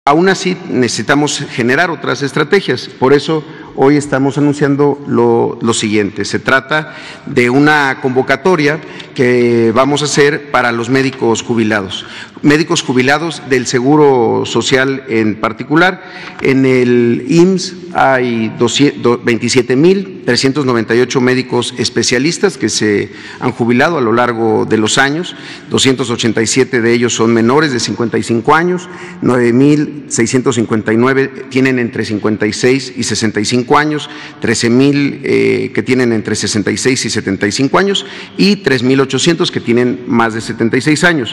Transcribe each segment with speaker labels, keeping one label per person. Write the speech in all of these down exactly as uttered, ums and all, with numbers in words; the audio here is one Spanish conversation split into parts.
Speaker 1: Aún así, necesitamos generar otras estrategias. Por eso, hoy estamos anunciando lo, lo siguiente. Se trata de una convocatoria que vamos a hacer para los médicos jubilados. Médicos jubilados del Seguro Social en particular. En el I M S S hay veintisiete mil trescientos noventa y ocho médicos especialistas que se han jubilado a lo largo de los años. doscientos ochenta y siete de ellos son menores de cincuenta y cinco años, nueve mil seiscientos cincuenta y nueve tienen entre cincuenta y seis y sesenta y cinco años, trece mil eh, que tienen entre sesenta y seis y setenta y cinco años y tres mil ochocientos que tienen más de setenta y seis años.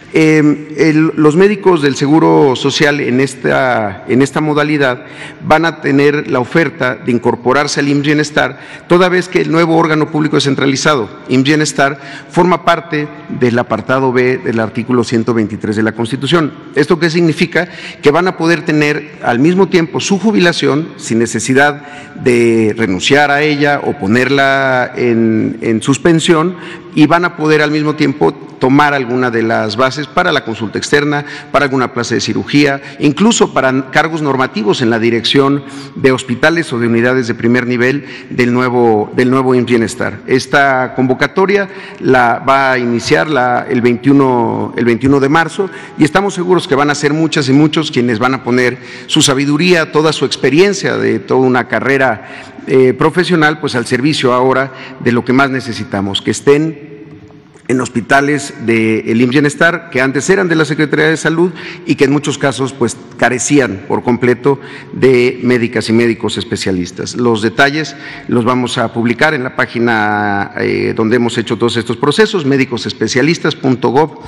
Speaker 1: Eh, el, los médicos del Seguro Social en esta, en esta modalidad van a tener la oferta de incorporarse al I M S S Bienestar, toda vez que el nuevo órgano público descentralizado, I M S S Bienestar, forma parte del apartado B del artículo ciento veintitrés de la Constitución. ¿Esto qué significa? Que van a poder tener al mismo tiempo su jubilación sin necesidad de renunciar a ella o ponerla en, en suspensión, y van a poder al mismo tiempo tomar alguna de las bases para la consulta externa, para alguna plaza de cirugía, incluso para cargos normativos en la dirección de hospitales o de unidades de primer nivel del nuevo, del nuevo I M S S Bienestar. Esta convocatoria la va a iniciar la, el, veintiuno, el veintiuno de marzo, y estamos seguros que van a ser muchas y muchos quienes van a poner su sabiduría, toda su experiencia de toda una carrera eh, profesional, pues al servicio ahora de lo que más necesitamos, que estén en hospitales del I M S S Bienestar, que antes eran de la Secretaría de Salud y que en muchos casos pues carecían por completo de médicas y médicos especialistas. Los detalles los vamos a publicar en la página eh, donde hemos hecho todos estos procesos, médicos especialistas punto gob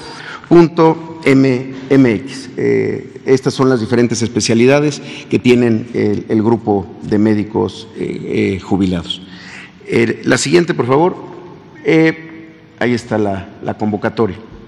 Speaker 1: punto m x. Eh, estas son las diferentes especialidades que tienen el, el grupo de médicos eh, eh, jubilados. Eh, la siguiente, por favor. Eh, Ahí está la, la convocatoria.